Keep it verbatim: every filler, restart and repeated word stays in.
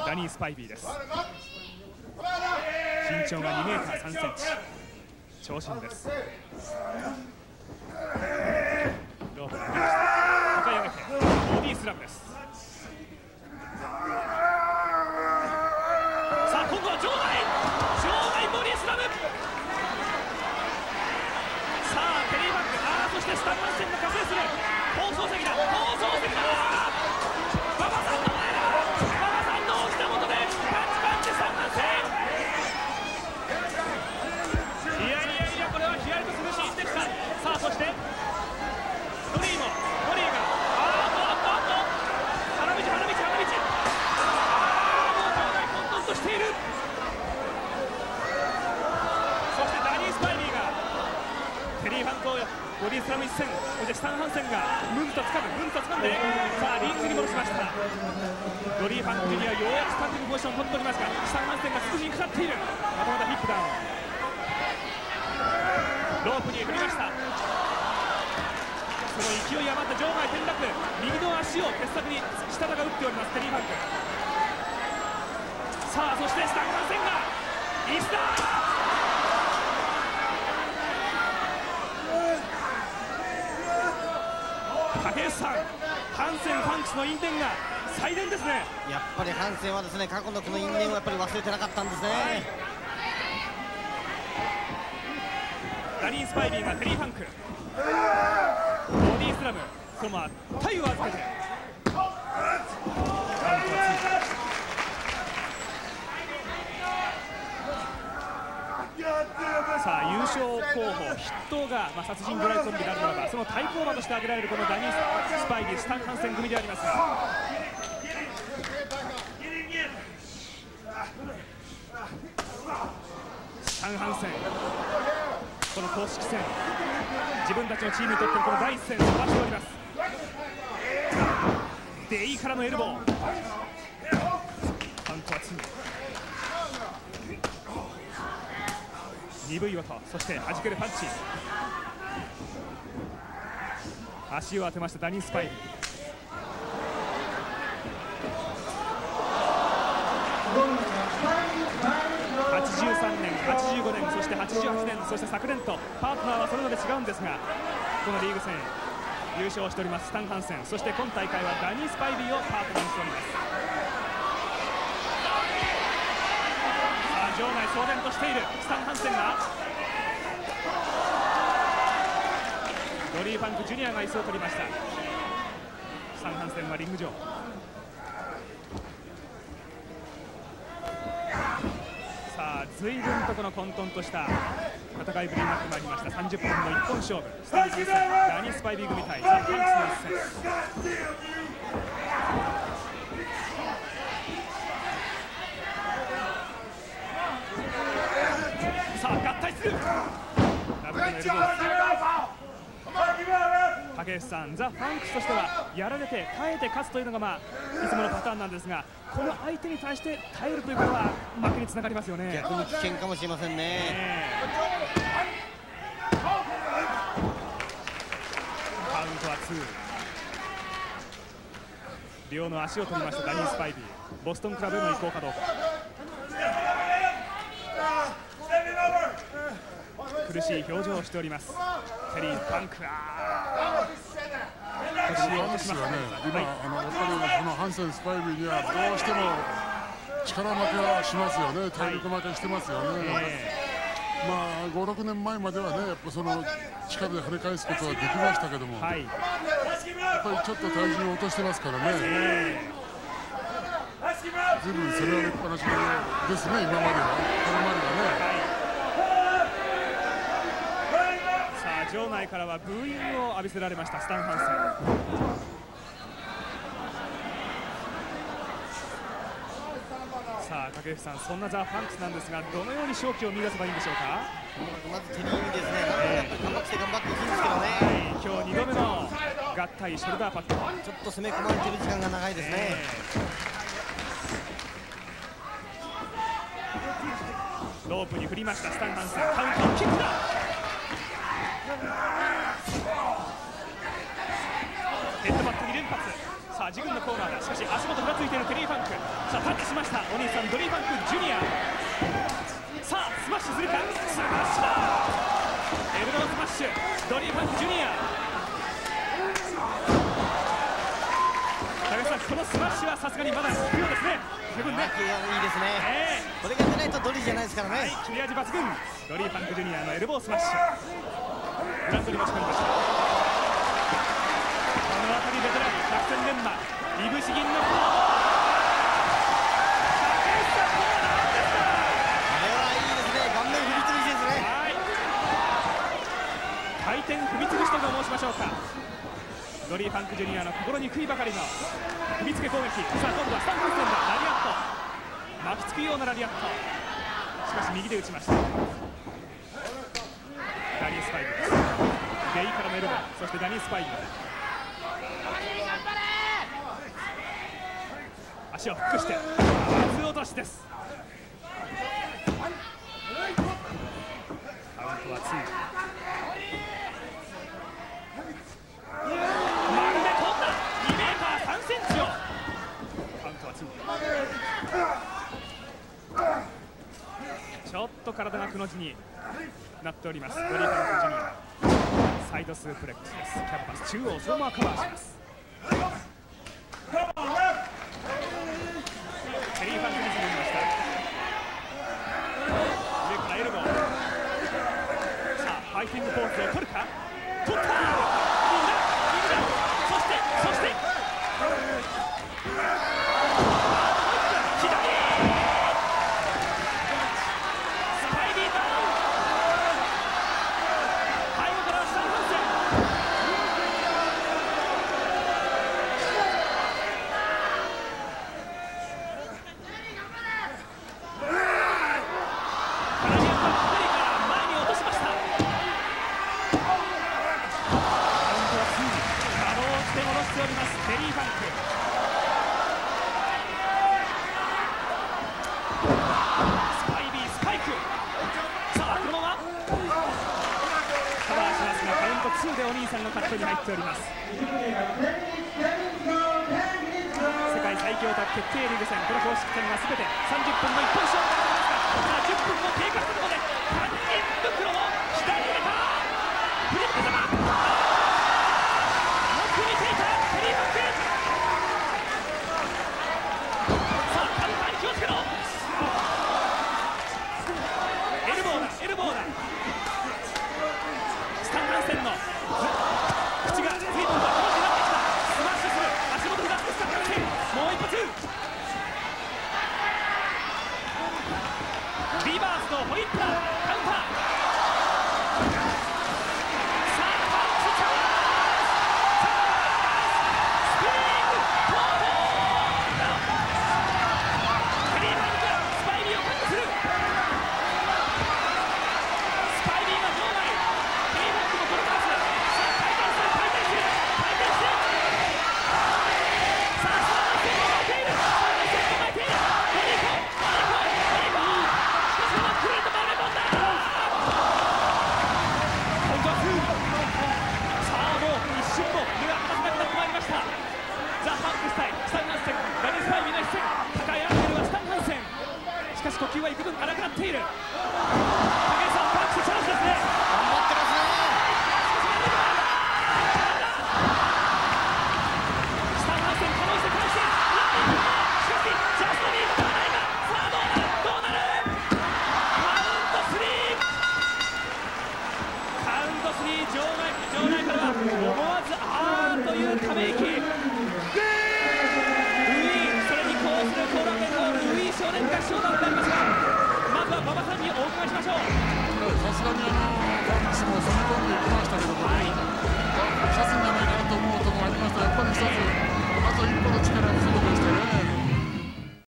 ダニー・スパイビーです。身長がにメーターさんセンチ、長身です。ロープに上げました。抱え上げてボディスラムです。さあ今度は場内場内ボディスラム。さあテリーバック、ああそしてスタンマンセンが加勢する。放送席だ、放送席だ。馬場さんの前だ。馬場さんの落ちたもとでパンチパンチスタンマンセン。いやいやいや、これはヒヤリとするシーンでした。さあそしてドリーもドリーがあーっとあっとあっと花道花道花道、ああもう場内混沌としている。そしてダニー・スパイビーがテリー・ファンとボディスラム一戦、そしてスタン・ハンセンがムンとつかむムンとつかんで、さあリングに戻しました。ドリー・ファンクジュニアようやくスタンディングポジションを取っておりますが、スタン・ハンセンがすぐにかかっている。またまたヒップダウン、ロープに振りました。その勢い余った場外転落、右の足を傑作に下田が打っております。テリー・ファンク。さあそしてスタン・ハンセンが石田、竹内さん、ハンセン・ファンクスの因縁が再燃ですね。 やっぱりハンセンはですね、過去のこの因縁をやっぱり忘れてなかったんですね。 ダニー・スパイビーがテリー・ファンク、ボディスラム、そのまま体を預けてさあ優勝候補筆頭が、まあ、殺人ドライコンビであるならば、その対抗馬として挙げられるこのダニー・スパイビー、スタン・ハンセン組でありますが、スタン・ハンセン、この公式戦、自分たちのチームにとってのこの第一戦を飛ばしております。デイからのエルボー、ファンクはツー、鈍い音、そして弾けるパンチ、足を当てましたダニー・スパイビー。はちじゅうさんねん、はちじゅうごねん、そしてはちじゅうはちねん、そして昨年とパートナーはそれぞれ違うんですが、このリーグ戦優勝しておりますスタン・ハンセン、そして今大会はダニー・スパイビーをパートナーにしております。さあ場内騒然としているスタン・ハンセンが、ドリー・ファンクジュニアが椅子を取りました。スタン・ハンセンはリング上。さあ随分とこの混沌とした戦いぶりになってまいりました。さんじゅっぷんの一本勝負、スタン・ハンセン、ダニー・スパイビー組対ザ・ファンクスの一戦。さあ合体するラブコのエルボー。竹内さん、ザ・ファンクスとしてはやられて耐えて勝つというのが、まあ、いつものパターンなんですが、この相手に対して耐えるということは負けにつながりますよね。 逆に危険かもしれませんね。 カウントはツー。両の足を取りましたダニー・スパイビー。ボストンクラブへの移行かどうか。苦しい表情をしておりますテリー・ファンク。あ腰を落としましたね。 今、あのやっぱりこのハンセン・スパイビーにはどうしても力負けはしますよね。体力負けしてますよね。えー、まあご、ろくねんまえまではね、やっぱその力で跳ね返すことはできましたけども、はい、やっぱりちょっと体重を落としてますからね。えー、ずいぶん攻められっぱなしですね、今までは。これまではね。 場内からはブーイングを浴びせられましたスタン・ハンセン。さあ竹内さん、そんなザ・ファンクスなんですが、どのように勝機を見出せばいいんでしょうか。 まずテリーにですね、えー、頑張って頑張ってほしいんですけどね、 はい、今日にどめの合体ショルダーパッド、 ちょっと攻め込まれている時間が長いですね。えー、ロープに振りましたスタン・ハンセン、カウンターキックだ。ヘッドバットに連発、そさあ自分のコーナーだ。しかし足元ふらついているテリー・ファンク。さあタッチしました。お兄さんドリー・ファンクジュニア。さあスマッシュするか。スマッシュだ。エルボースマッシュドリー・ファンクジュニア。高橋さん、このスマッシュはさすがにまだ効くようですね。十分ね。 いいですね、えー、これが出ないとドリーじゃないですからね。はい、 切れ味抜群ドリー・ファンクジュニアのエルボースマッシュ。グラウンドに持ち込みました。この辺りベテラン百戦錬磨いぶし銀のフォード。回転踏みつぶしと申しましょうか。ドリー・ファンクジュニアの心に食いばかりの踏みつけ攻撃。さあ今度はスタンドステンダーラリアット、巻きつくようなラリアット。しかし右で打ちました。ダニース・ファイブ、ゲイからのエルボー、そしてダニース・ファイブ、足をフックして松落としです。カウントはツー。ちょっと体がくの字になっております。ドリー・ファンクジュニアサイドスープレックスです。キャンパス中央そのままカバーします。テリー・ファンクに進みました。上からエルボー。さあファイティングポーズを取るか。取った。そしてそしてツーでお兄さんのカットに入っております。世界最強卓決定リーグ戦、この公式戦はすべてさんじゅっぷんの一本勝負となりますが、さあじゅっぷんの経過するので犯人袋を左に入れた。フリップ玉よく見ていたテリー・ファンク。さあカウンターに気をつけろ。エルボーだエルボーだ。スタンハンセンの口が随分と黒くなってきた。スマッシュする足元フラッグスタンハンセン、もう一発。リバースのホイップラーカウンター。さあパンチチャンス、スピリングポート。テリー・ファンクがスパイリーをカットする。スパイリーが場内。テリー・ファンクもこのパス。さあ回転する回転する回転する。さあスターが巻いている。スターが巻いている。ドリーコドリーコドリーコ。しかしこのクレートバレーボンだ。今度はツー。さあもう一瞬も目が離せなくなってまいりました。ザ・ファンクス対スタンハンセン、ダニース・ファイビーの一戦。抱え合っているはスタンハンセン。しかし呼吸は幾分荒くなっている。